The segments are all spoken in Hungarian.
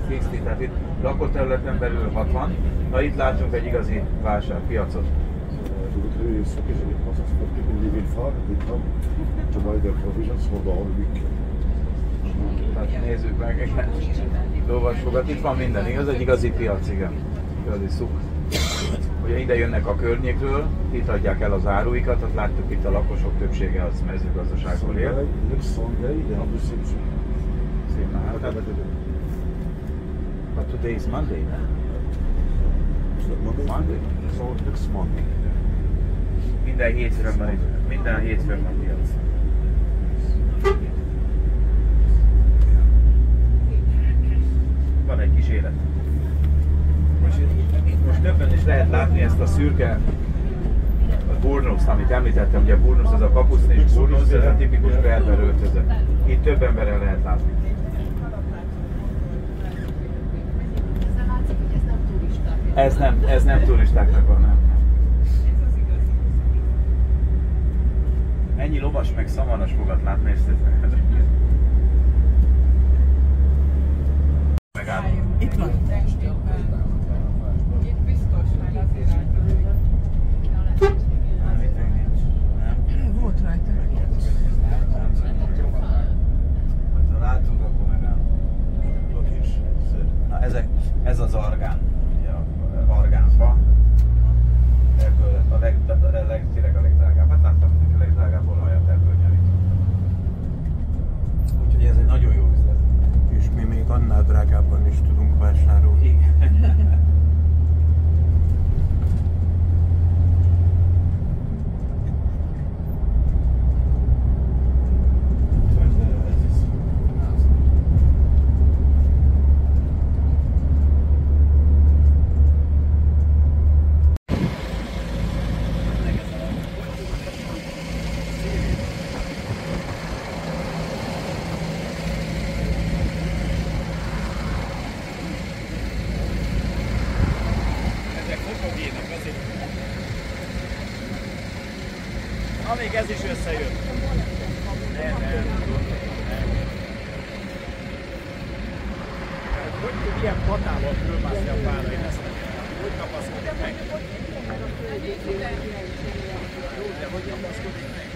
60, tehát itt lakóterületen belül 60. Na itt látunk egy igazi vásárpiacot. Tehát nézzük meg, igen. Lovasfogat, itt van minden, igaz? Egy igazi piac, igen. Igazi szuk. Ugye ide jönnek a környékről, itt adják el az áruikat, tehát láttuk itt a lakosok többsége az mezőgazdaságból él. But today is Monday, no? Monday? So next Monday. Minden hétfőn van piac. Van egy kis élet. Most többen is lehet látni ezt a szürke burnuszt, amit említettem, ugye a burnusz az a kapucnis burnusz, ez a tipikus berber öltözet. Itt több emberrel lehet látni. Ez nem turistáknak van, nem. Ennyi lovas meg szamaras fogat látni, és itt van. Itt biztos, hogy azért Volt rajta. ha látunk, akkor megállunk. Na ez az argán. Argánfa. Ebből tényleg a legdrágább. Hát láttam, hogy a legdrágább olajat ebből nyerik. Úgyhogy ez egy nagyon jó üzlet. És mi még annál drágábban is tudunk vásárolni. Igen. Amíg ez is összejön. Nem. Hogy ilyen patával fölmászni a fára, én ezt hogy kapaszkodik meg? Jó, de hogy kapaszkodik meg?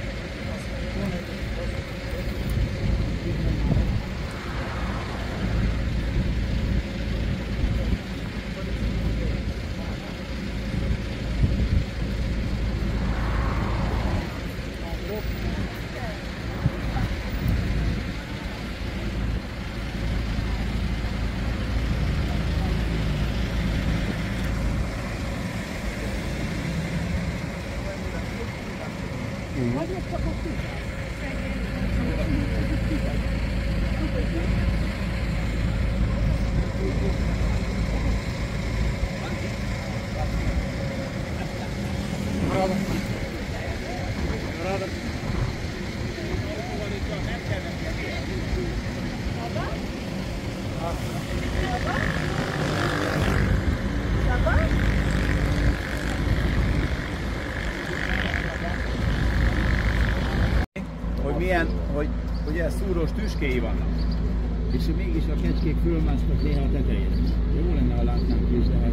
Hogy ilyen szúrós tüskéi vannak. És mégis a kecskék fölmásztak néha a tetejére. Jó lenne, ha látnánk is, de hát...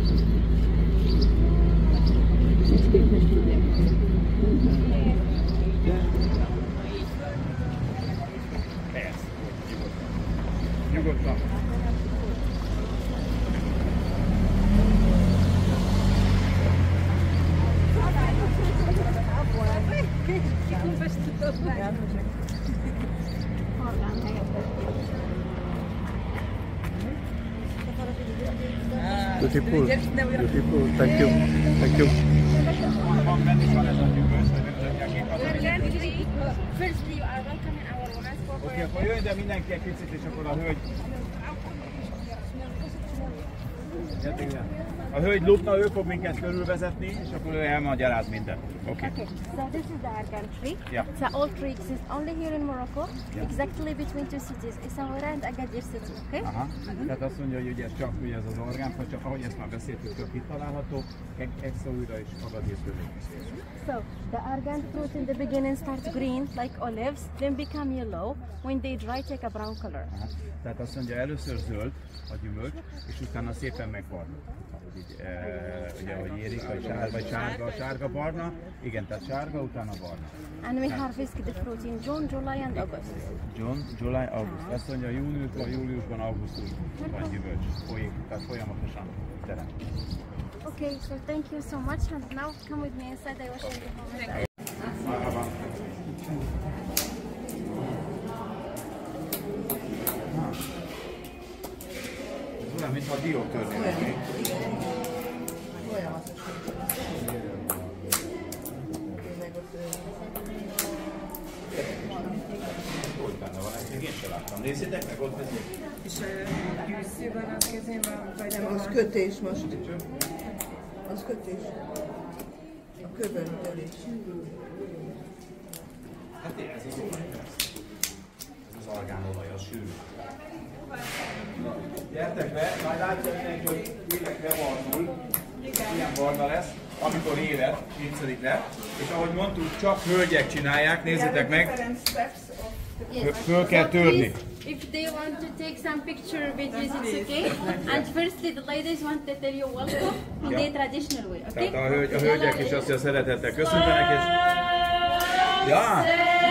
Persze, nyugodtan. Beautiful, beautiful, thank you, thank you. Oké, akkor jöjjön, de mindenki egy picit, és akkor a hölgy. A hölgy lupna, ő fog minket körülvezetni, és akkor ő elmagyaráz mindent. Okay, so this is the argan tree. Yeah. So old tree exists only here in Morocco, exactly between two cities, Essaouira and Agadir city, okay? Aha. Tehát azt mondja, hogy ugye ez csak ugye ez az argánfa, csak ahogy ezt már beszéltük, csak itt található, Essaouira és Agadir között. So the argan fruit in the beginning starts green like olives, then become yellow. When they dry, take a brown color. Aha. Tehát azt mondja, először zöld a gyümölcs, és utána szépen megbarna. Ugye, ahogy érik, vagy sárga-barna. Igen, tehát sárga, utána barna. And we harvest the fruit in June, July and August. June, July, August. Azt mondja, júliusban, augusztusban gyümölcs. Folyik, tehát folyamatosan terem. Okay, so thank you so much, and now come with me inside. I will show you how Marhaba. Ez olyan, mintha a diót törnének még. Hogy benne van, ezt még én sem láttam. Nézzétek meg, ott vezék. És gyűszű van a kezében, vagy nem? Az kötés most. Az kötés. A kövön törés. Hát ez az olaj lesz. Ez az argán-olaj, a sűrű. Gyertek be, majd látja mindenki, hogy évekre barnul. Ilyen barna lesz, amikor élet, kényszerik le. És ahogy mondtuk, csak hölgyek csinálják, nézzétek meg. Föl kell törni. If they want to take some picture videos, it's okay. And firstly, the ladies want to tell you welcome in the traditional way, okay? Tehát a hölgyek is azt, hogy szeretettel köszöntenek, és... Ja!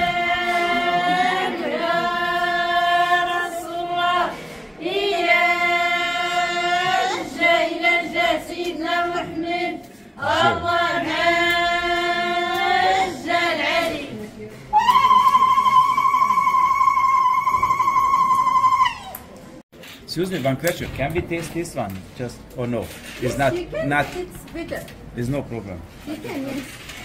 Excuse me, one question. Can we taste this one? Just or no? It's not. It's bitter. There's no problem. You can, yes.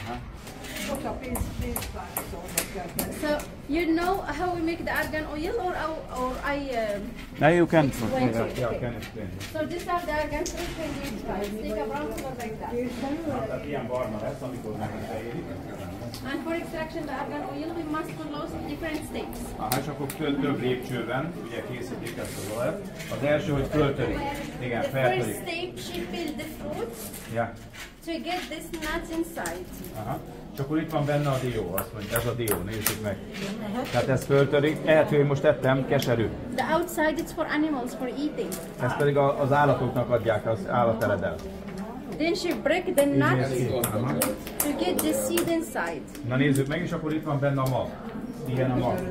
So you know how we make the argan oil, or I? Now you can. Explain. Yeah, can explain. So these are the argan fruit when you take a brown color like that. Tehát ilyen barna lesz, amikor megérik. And for extraction, the argan oil, we must close different steps. Aha, és akkor több lépcsőben ugye készítik ezt az olajat. Az első, hogy föltörik. Igen, The feltörik. first step, she peeled the fruits Yeah. to get this nuts inside. Aha. És akkor itt van benne a dió, azt mondja, ez a dió, nézzük meg. Tehát ezt föltörik, ehető, én most ettem, keserű. The outside it's for animals, for eating. Ezt pedig az állatoknak adják, az állateledel. Then she break the nuts to get the seed inside. Na nézzük meg, és akkor itt van benne a mag. Ilyen a mag.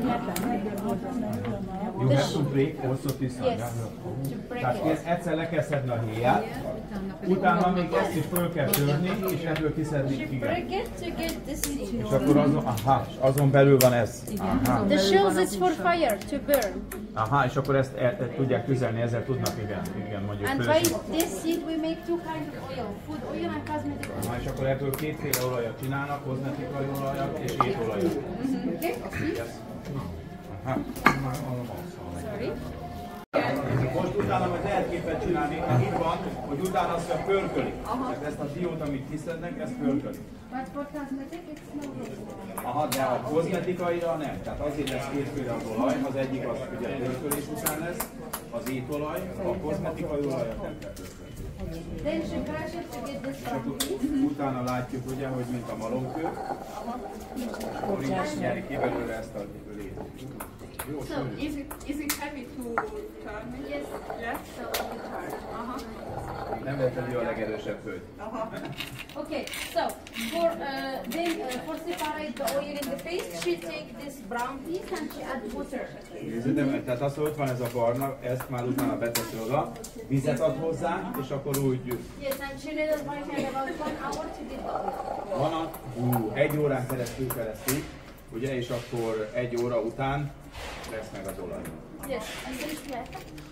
You have to break also this one. Yes. To break Tehát it. egyszer le kell szedni a héját, utána még ezt is föl kell törni, és ebből kiszedni, She igen. break it to get the seed. És akkor azon belül van ez. Aha. The shells is for fire, to burn. Aha, és akkor ezt tudják tüzelni, ezzel tudnak, igen, mondjuk And by főzni. this seed we make two kinds of oil, food oil and cosmetic oil. És akkor ebből kétféle olajat csinálnak, kozmetikai olajat és étolajat. Okay? Yes. Aha. Sorry. Most utána majd lehet képet csinálni, itt van, hogy utána azt pörkölik. Tehát ezt a diót, amit kiszednek, ezt pörkölik. But for cosmetic it's no good. Aha, de a kozmetikaira nem. Tehát azért lesz kétféle az olaj, az egyik az ugye pörkölés után lesz, az étolaj, a kozmetikai olajat nem kell pörkölni. Then she crush it to get this brown. Utána látjuk ugye, hogy mint a malomkő, akkor így nyerik ki belőle ezt a lét. Jó, So Is it heavy to turn it? yes, Yes. so we turn. nem lehet, hogy a legerősebb hölgy. Okay, so for for separate the oil in the paste, she take this brown piece and she add water. Nézzétek, tehát az, hogy ott van ez a barna, ezt már utána beteszi oda, vizet ad hozzá, és akkor úgy Yes, and she needed about 1 hour to get the oil. van egy órán keresztül ugye, és akkor 1 óra után lesz meg az olaj. Yes, and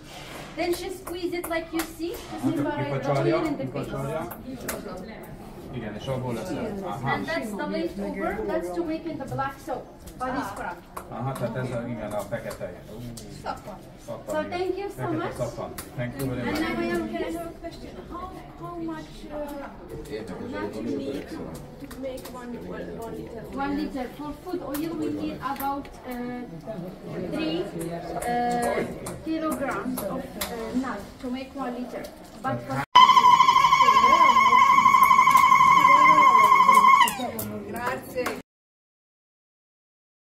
then she squeeze it like you see to separate the oil Kifacsarja, in the paste. Igen, és abból lesz. Aha. And that's the leftover. That's to make in the black soap body scrub. Aha, tehát ez a, igen, a fekete. Szappan. Szappan, So igen. thank you so Fekete much. szappan. Thank you very And much. now I am can I have a question? How much nut you need to make 1 liter? 1 liter. For food oil we need about 3 kilograms of nut to make 1 liter. But for